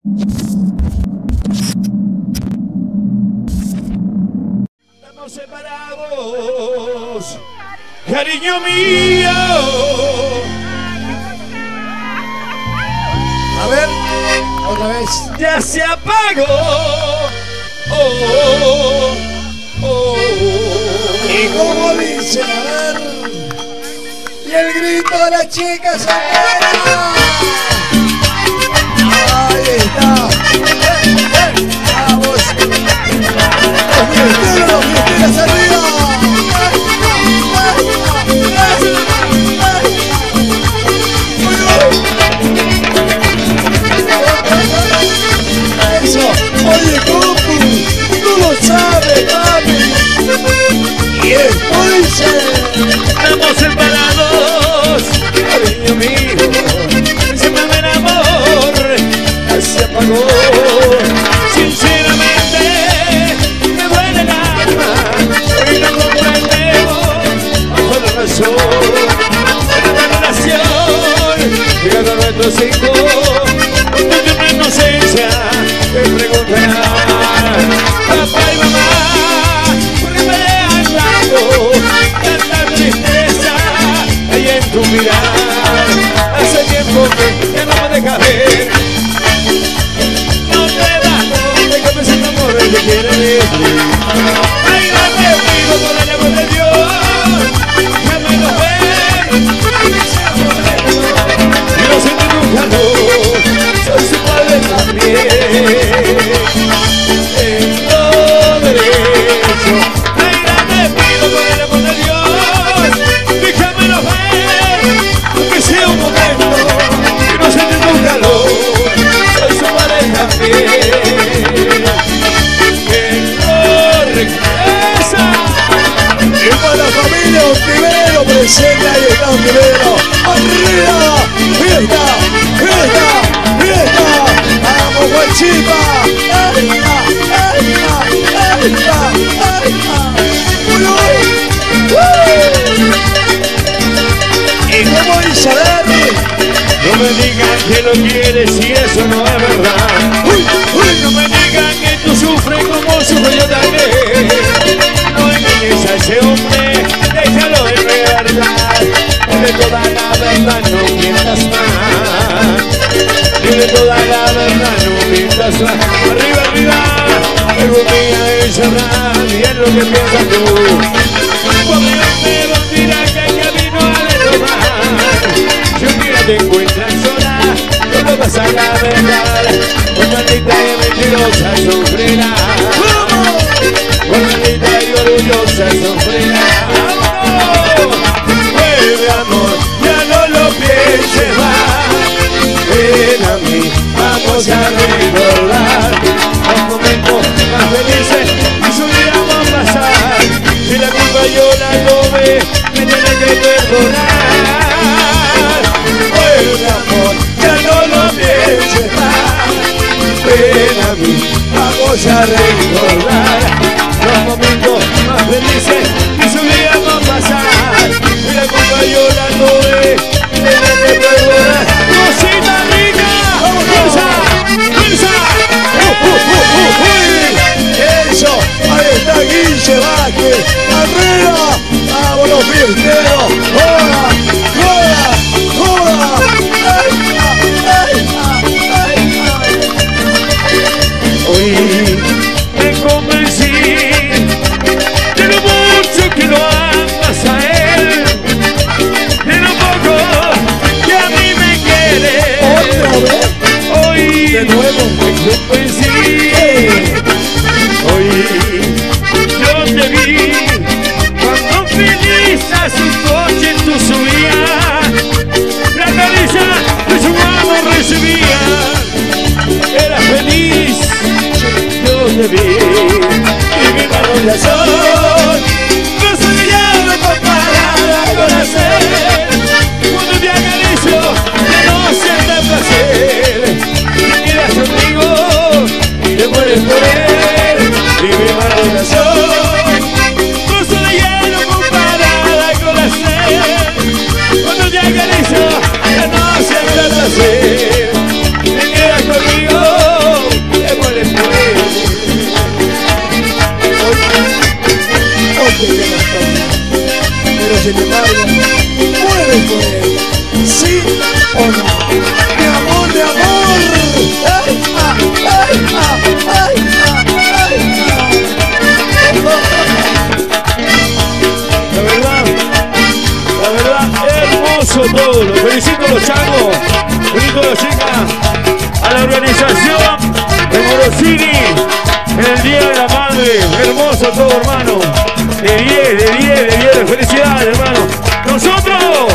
Estamos separados, cariño mío. A ver, otra vez. Ya se apagó. Oh, oh, oh. Y como dice, a ver. Y el grito de la chica soltera. Ahí está. Vamos. Los fiesteros arriba. Eso. Oye, compu, tú lo sabes, papi. Y esto dice. Estamos separados, cariño mío. Se me ve el amor, se apagó. Sinceramente, me duele el alma. Hoy no comprendo bajo la razón. Esta relación llega con nuestros hijos. Con tu inocencia me preguntarán, papá y mamá, ¿por qué pelean tanto? Tanta tristeza hay en tu mirar. Hace tiempo que ya no me dejas ver. No te bajo, déjame ser tu amor que quiere vivir. Ay, no te pido por el amor de Dios, déjamelo ver. Y no siento tu calor, soy su padre también. Tengo derecho. Ay, no te pido por el amor de Dios, déjamelo ver, aunque sea un momento, y no siento tu calor, soy su padre también. Tengo riqueza. Y para la familia Ontivero presenta, ahí está Ontivero. ¡Arriba! ¡Fiesta! ¡Fiesta! ¡Fiesta! ¡Vamos, Guachipa! ¡Ay, ay, ay, ay, ay! ¡Uy, uy! ¿Y cómo dice Larry? No me digan que lo quieres si eso no es verdad. ¡Uy, uy! No me digan que tú sufres como sufro yo también. No engañes a ese hombre, déjalo en verdad. Dile toda la verdad, no mientas más. Dile toda la verdad, no mientas más. Arriba, arriba, algún día encerrar y es lo que piensas tú. Pobre hombre, vos dirás que el camino ha de tomar. Si un día te encuentras sola, no lo vas a la verdad. Con maldita y mentirosa sufrirá. Con maldita y orgullosa sufrirá. Vuelve amor, ya no lo pienses más. Ven a mí, vamos a recordar los momentos más felices que solíamos pasar. Si la culpa yo la tomé, me tiene que perdonar. Vuelve amor, ya no lo pienses más. Ven a mí, vamos a recordar los momentos más felices que solíamos pasar. Si la culpa yo la tomé, me tiene que perdonar. ¡Cosita rica! ¡Fuerza! ¡Fuerza! Eso, ahí está Guille Vázquez, arriba, vamos los fiesteros, joda, joda, joda, ay, ay, ay, ay. Hoy me convencí de lo mucho que lo amas a él, de lo poco que a mí me quiere. ¿Otra vez? Hoy De nuevo. me convencí. Hoy yo te vi cuando feliz a su coche tú subías, la caricia de su amor recibía. Era feliz, yo te vi y mi corazón no soy ya no comparada con hacer. Cuando te acaricio ya no siento placer. Quedas conmigo y te mueres por él. Y mi corazón no soy ya no comparada con hacer. Cuando te acaricio ya no siento placer. Te quedas conmigo organización de Morosini en el Día de la Madre. Hermoso todo, hermano. De 10, de 10, de 10. Felicidades, hermano. Nosotros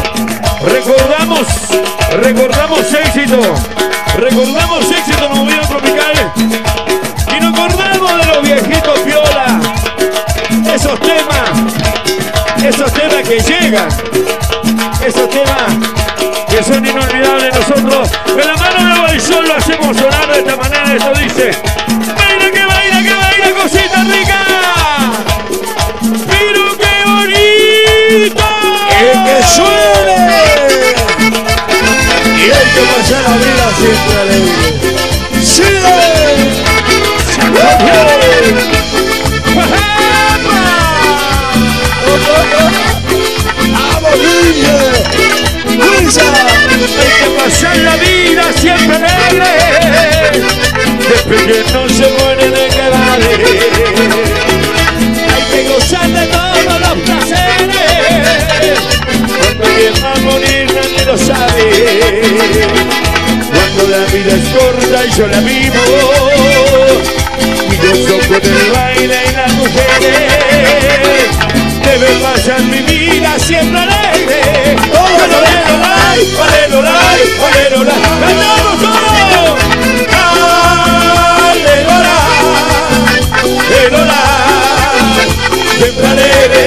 recordamos éxito. Recordamos éxito en los movimientos tropicales. Y nos acordamos de los viejitos piola. Esos temas que llegan. Esos temas que son inolvidables. Nosotros en la mano de Guaysol lo hacemos sonar de esta manera. Esto dice: baila, que baila, cosita rica. Pero qué bonito. ¡Que suene! Y hay que pasar la vida siempre alegre. ¡Sigue! ¡Vamos, niña! ¡Luisa! Hay que pasar la vida siempre alegre. Después que no se muere de que vale. Hay que gozar de todos los placeres. Cuando quien va a morir nadie lo sabe. Cuando la vida es corta y yo la vivo. Y gozo con el baile y las mujeres. Debe pasar mi vida siempre alegre. ¡Cantamos todos! Siempre alegre.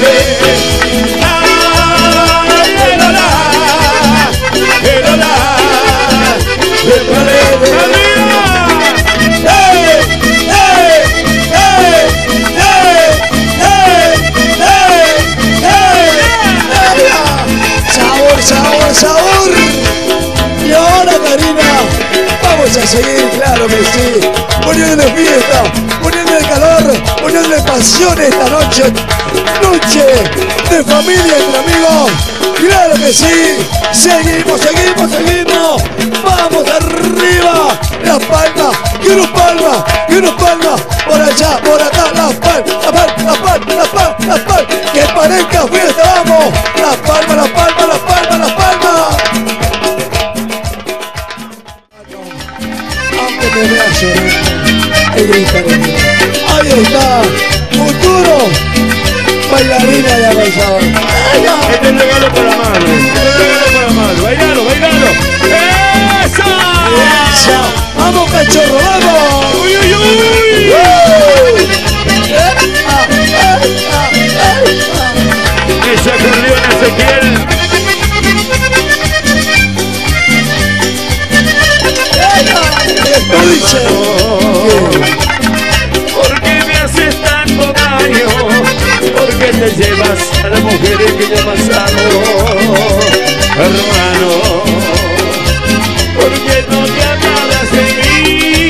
¡Sabor! Y ahora, Karina, vamos a seguir, claro que sí, poniéndole fiesta, poniéndole calor, poniéndole pasión esta noche, noche de familia entre amigos, claro que sí, seguimos, vamos arriba, las palmas, quiero palmas, por allá, por acá, las palmas, que parezca fiesta, vamos, las palmas. Aunque me vea llorando, ella gritaré. Ahí está, futuro bailarina de Guaysol. Este es el regalo para Mano. Bailalo. ¡Esa! ¡Vamos, cachorro, vamos! ¡Uy! Ese acordeón Ezequiel. ¿Por qué me haces tanto daño? ¿Por qué te llevas a las mujeres que yo más amo? Hermano, ¿por qué no te acuerdas de mí?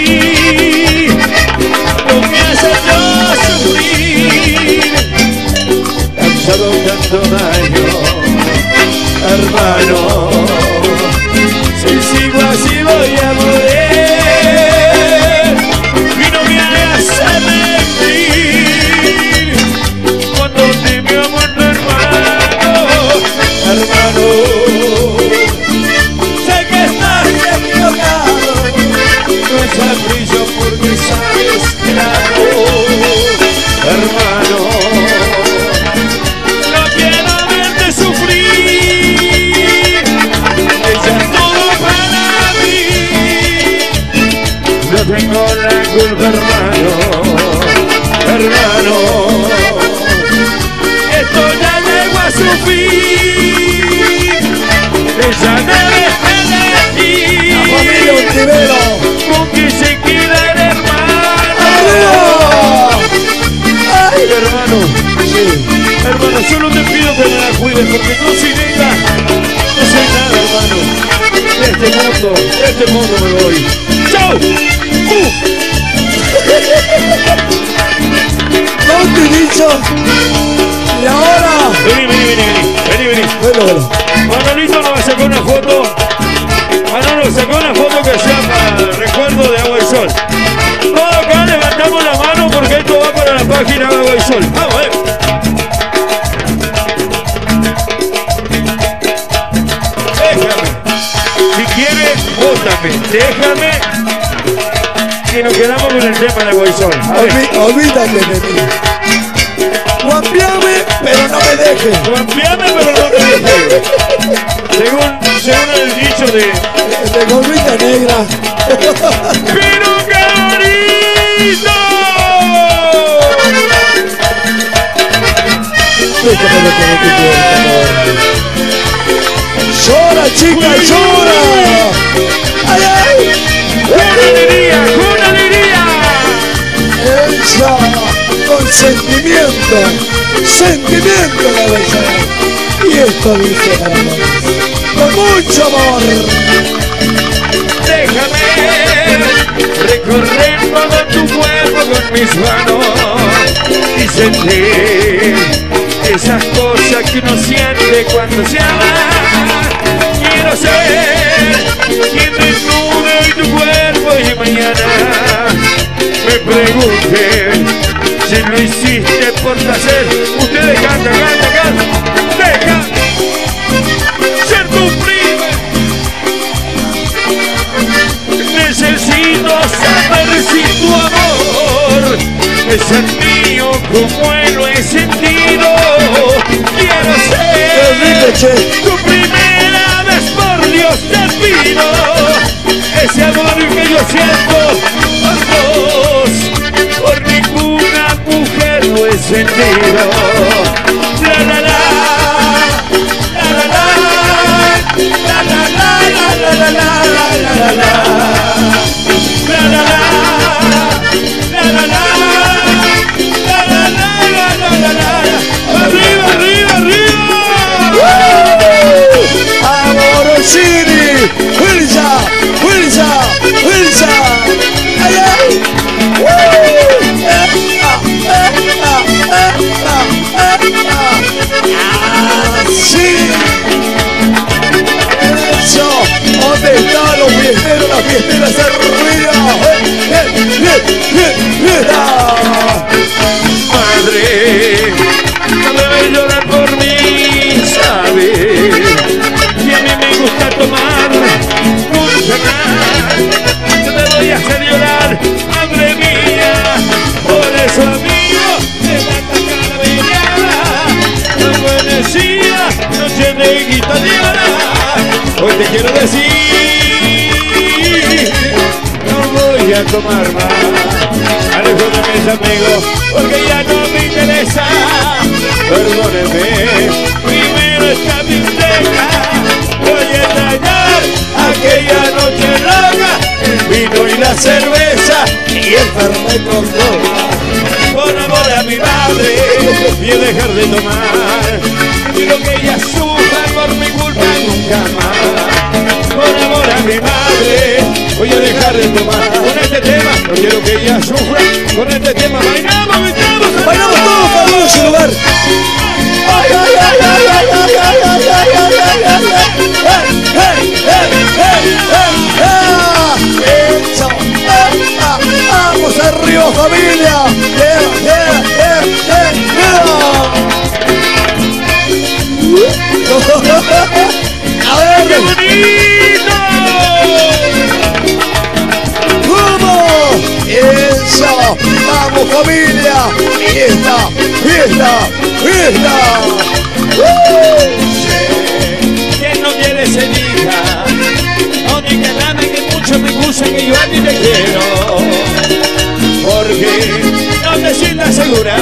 No me haces yo sufrir, cansado tanto daño, hermano. Si sigo así voy a morir. Sé que estás equivocado, no es brillo porque sabes claro, hermano, no quiero verte sufrir, ella es todo para mí, no tengo la culpa, hermano, esto ya llegó a su fin. Ella debe elegir la familia Ontivero con quien se queda el hermano. ¡Ay! Hermano, sí. Hermano, solo te pido que me la cuides porque no soy ella, no soy nada, hermano. De este mundo me voy. ¡Chao! ¿No te he dicho? Y ahora... Vení. Bueno. Manolito nos sacó una foto. Manolo sacó una foto que sea para recuerdo de Agua y Sol. Todos acá levantamos la mano porque esto va para la página de Agua y Sol. Vamos, Déjame. Si quieres, bótame. Déjame que nos quedamos con el tema de Boizón. Olvídate de mí. Guampiame, pero no me dejes. Guampiame, pero no me dejes. Según el dicho de gorrita negra. ¡Pero Carito! Déjame lo que no te quiero, llora, chica, llora. ¡Ay, ay! ¡Una alegría! Ella, con sentimiento la bella. Y esto dice para vos, con mucho amor. Déjame recorrer todo tu cuerpo con mis manos y sentir esas cosas que uno siente cuando se ama. Quiero ser quien desnude tu cuerpo y mañana me pregunten si lo hiciste por placer. Ustedes cantan. Deja ser tu prima. Necesito saber si tu amor es el mío como él lo he sentido. Quiero ser tu primera vez, por Dios te pido. Ese amor que yo siento por vos, por ninguna mujer lo he sentido. La la la, la la la, la la la, la la la, la la la. Amorosini, Wilsa. Ay, ay. Así. Eso. ¿Dónde están los fiesteros, las fiesteras arriba? Madre, no debes llorar por mí, sabes que a mí me gusta tomar mucho más. Yo te voy a hacer llorar, madre mía. Por eso, amigo, levanta cara bella. No amanecida, noche de guitarra. Hoy te quiero decir, no voy a tomar más. Alejo de mis amigos, porque ya no me interesa. Perdóneme, primero está mi entrega. Voy a extrañar aquella noche loca, el vino y la cerveza y el fernet con coca. Por amor a mi madre, voy a dejar de tomar. No quiero que ella sufra por mi culpa nunca más. Por amor a mi madre, voy a dejar de tomar. Con este tema, no quiero que ella sufra. Con este tema bailamos todos cada uno en su lugar. Ay, ay, ay, ay, ay, ay, ay, ay, ay, ay, ay, ay, eso. Vamos arriba, familia. A ver, ¡qué bonito! Eso, vamos familia, fiesta. ¿Quién no quiere se diga? No diga nada que mucho me gusta que yo a ti te quiero. Porque no te sientas segura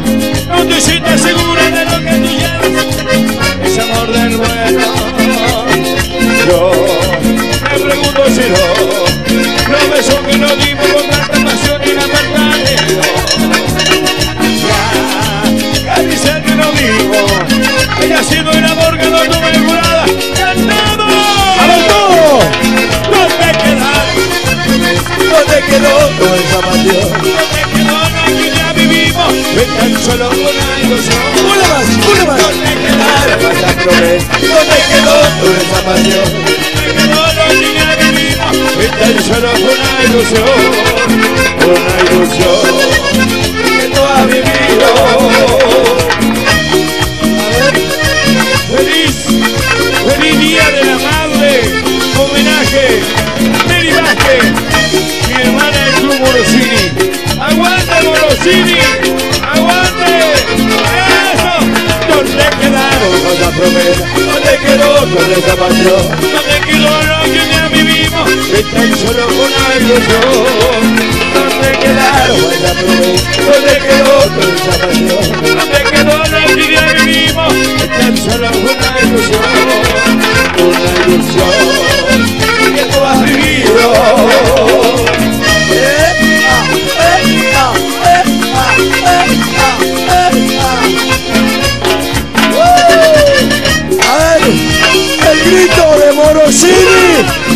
de lo que tú llevas. Es amor del bueno. Yo me pregunto si los besos que nos dimos con tanta pasión y la verdad. Caricias que nos dimos, ella ha sido el amor que nos tuvo en jurada. ¡Cantamos! ¡Vamos todos! ¿Dónde quedó toda esa pasión? ¿Dónde quedó lo que ya vivimos? Tan solo una ilusión. Una más. ¿Dónde quedaron esas promesas? ¿Dónde quedó toda esa pasión? ¿Dónde quedó lo que ya vivimos? Tan solo una ilusión que tú has vivido. Feliz Día de la Madre, homenaje, Mary Vázquez, mi hermana del Club pasión. Donde quedó lo que ya vivimos, es tan solo una ilusión. Donde quedaron Baila Rubén, ¿dónde quedó toda esa pasión? donde quedó lo que ya vivimos, es tan solo una ilusión. Una ilusión que tú has vivido. A ver, el grito de Morosini.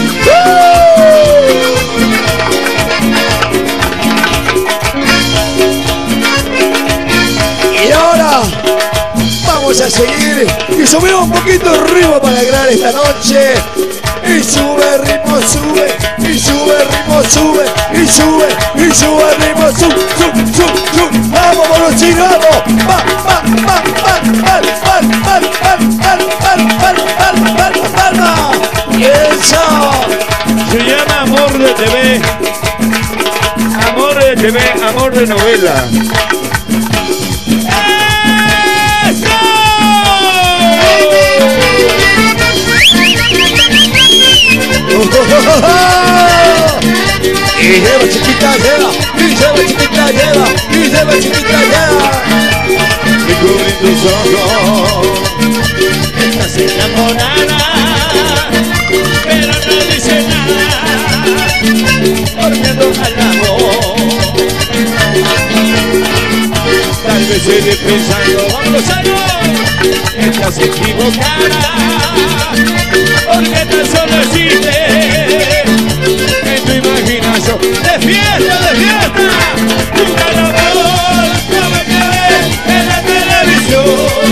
Y ahora vamos a seguir y subimos un poquito el ritmo para alegrar esta noche. Y sube el ritmo, sube, y sube el ritmo, sube, y sube el ritmo, sube. Vamos, Morosini, vamos. Palma. Y eso. Se llama Amor de TV. Amor de TV, amor de novela. Y lleva chiquita, lleva, y lleva chiquita, lleva, y lleva chiquita, lleva. Y con tus ojos estás enamorada, pero no dice nada, porque no al amor. Tal vez eres pensando, vamos a no, estás equivocada, porque tan solo existe en tu imaginación. De fiesta, un gran amor como el que ves en la televisión.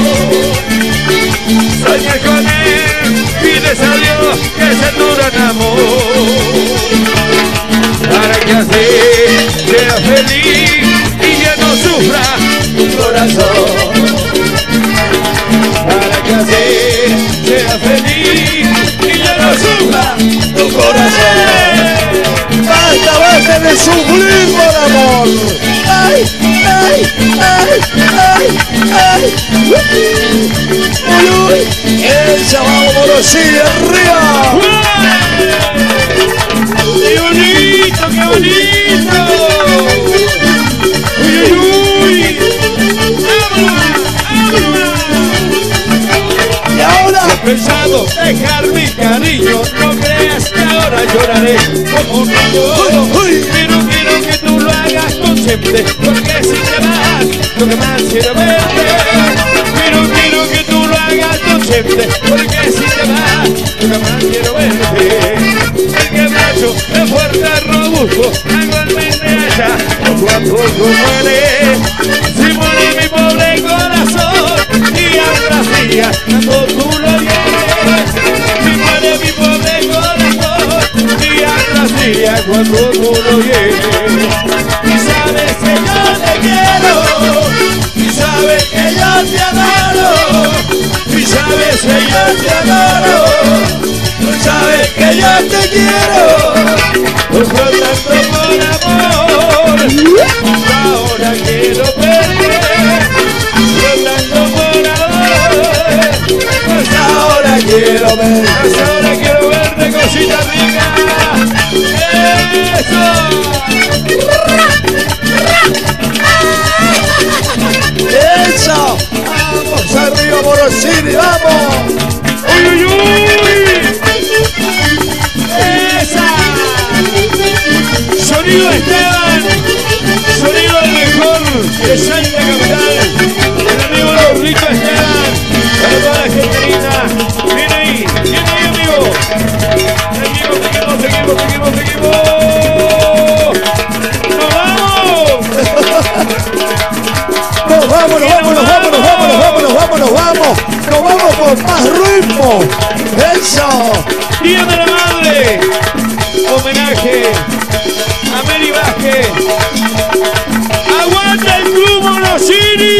Soñé con él, pides a Dios que se dura en amor, para que así sea feliz y ya no sufra tu corazón. Para que así sea feliz y ya no sufra tu corazón. Basta de sufrir por amor. Ay. Uy. Ella, vamos, Morosini, arriba. ¡Qué bonito, qué bonito! ¡Uy! Y ahora, He pensado dejar mi cariño, no creas que ahora lloraré como un niño. Pero quiero que tú lo hagas consciente, porque si te vas, lo que más quiero verte. Pero quiero que tú lo hagas consciente, porque si te vas, lo que más quiero verte. El que macho es fuerte, robusto, igualmente allá, poco a poco muere. Si muere mi pobre corazón, día tras día, cuando tú lo hieres. Si muere mi pobre corazón, día tras día, cuando tú lo hieres. Y sabes que yo te quiero, y sabes que yo te adoro, y sabes que yo te adoro, y sabes que yo te quiero, por tanto por amor, ahora quiero verte, por tanto por amor, pues ahora quiero verte, pues ahora quiero verte, cosita rica. ¡Eso! eso. Vamos arriba, Morosini, vamos. ¡Uy, uy, uy! ¡Esa! Sonido Esteban, sonido el mejor de Salta Capital, el amigo Lorrito Esteban, para toda la gente linda. Viene ahí, amigo. Seguimos. ¡Nos vamos! Nos vamos con más ritmo. Eso. Día de la Madre, homenaje a Mary Vázquez. ¡Aguanta el Club Morosini!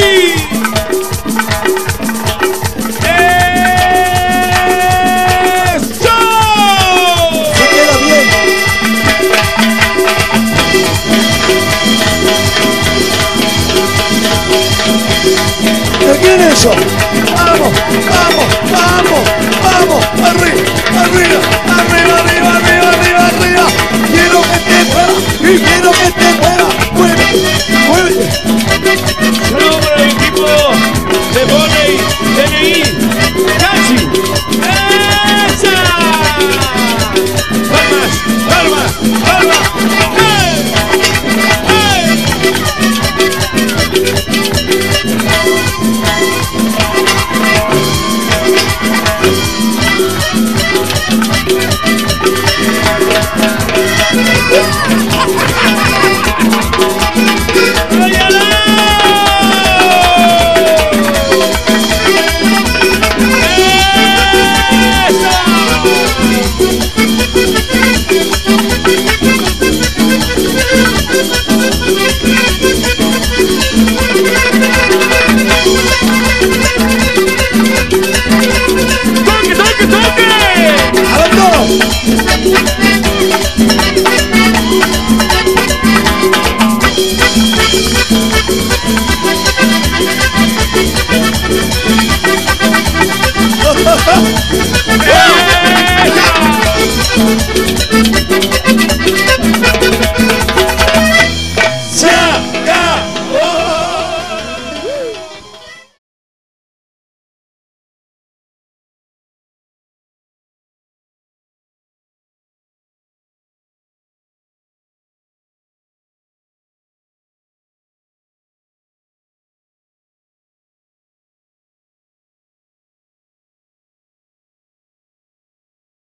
¡Eso! Se queda bien. ¿De quién es eso? Vamos, arriba.